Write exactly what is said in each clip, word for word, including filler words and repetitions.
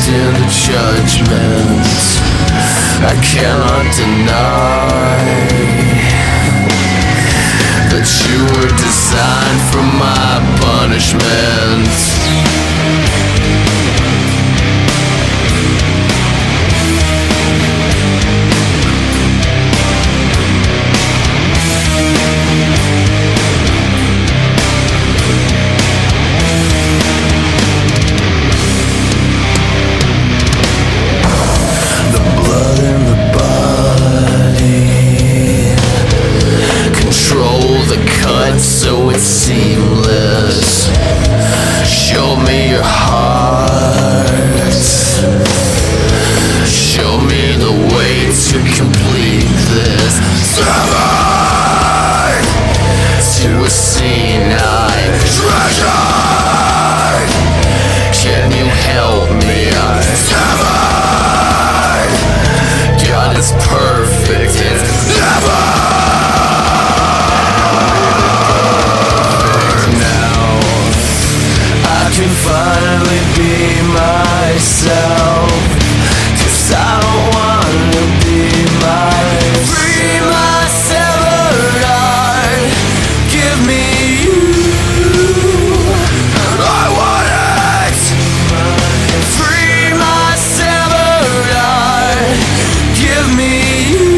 in the judgment. I cannot deny that you were designed for my punishment. So it's seamless. Show me your heart. Show me the way to complete this. Severed to a scene I treasured. Can you help me? I'm severed. God is perfect. It's never. Can finally be myself, 'cause I don't wanna be my free my severed heart. Give me you, I want it. Free my severed heart. Give me you,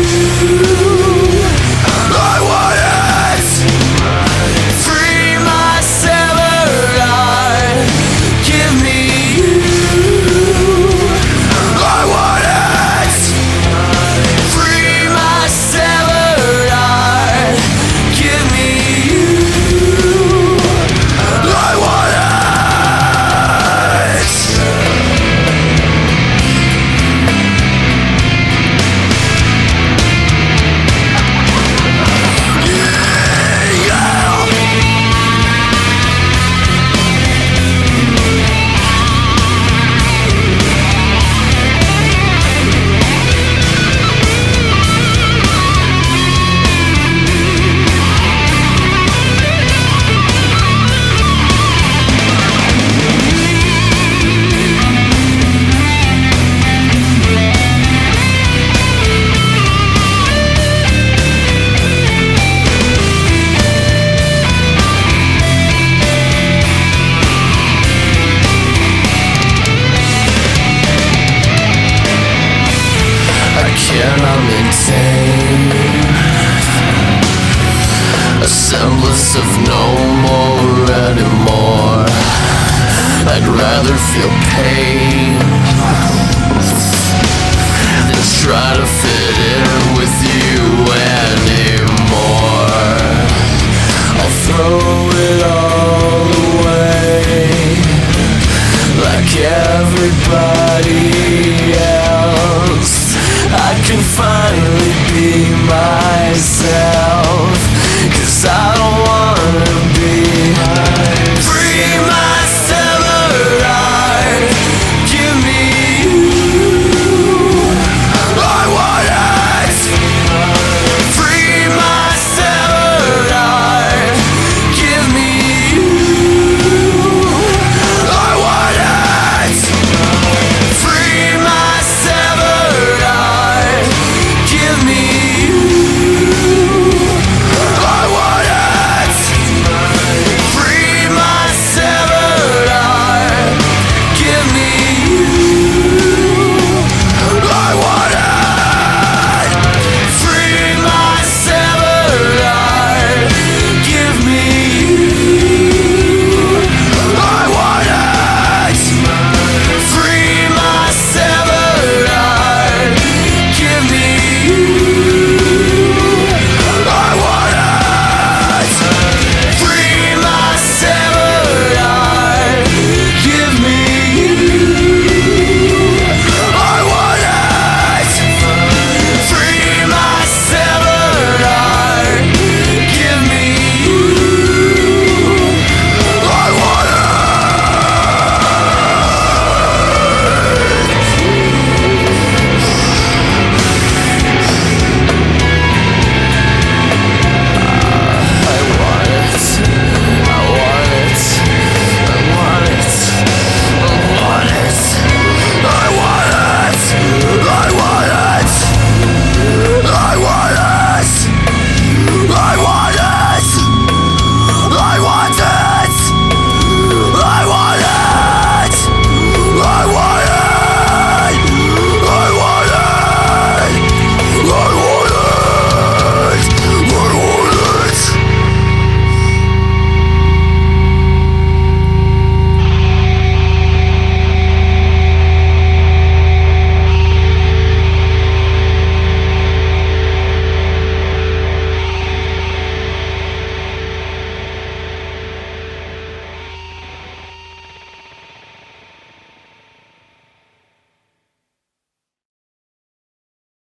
I want it. Free my severed heart. Give me you, I want it. Free my severed heart. Give me you, I want it. Cannot maintain a semblance of no more anymore. I'd rather feel pain than try to fit in with you anymore.